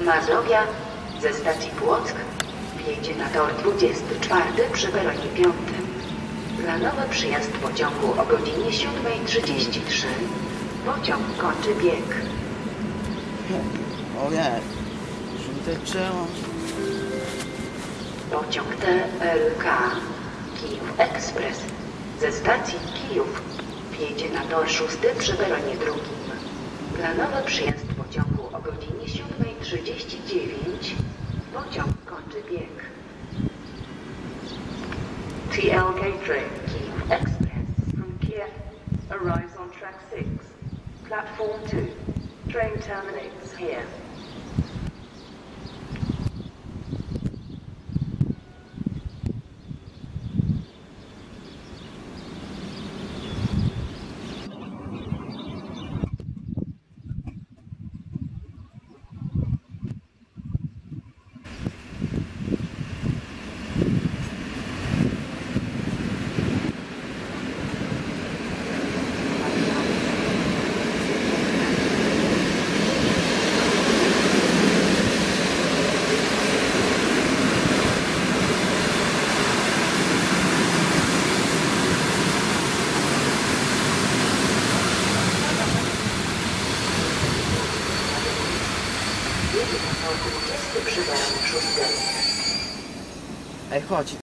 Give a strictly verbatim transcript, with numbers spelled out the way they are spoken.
Mazowia ze stacji Płock wjedzie na tor dwudziesty czwarty przy peronie piątym. Planowy przyjazd pociągu o godzinie siódmej trzydzieści trzy. Pociąg kończy bieg. Ojej, żółte czoło. Pociąg T L K Kijów Express ze stacji Kijów wjedzie na tor szósty przy peronie drugim. Planowy przyjazd pociągu o godzinie siódmej trzydzieści dziewięć. Pociąg kończy bieg. T L K train Kijów Express from Kiev arrives on track six, platform two. Train terminates here. dwudziesty przy peronie szóstym. Ej, chodź.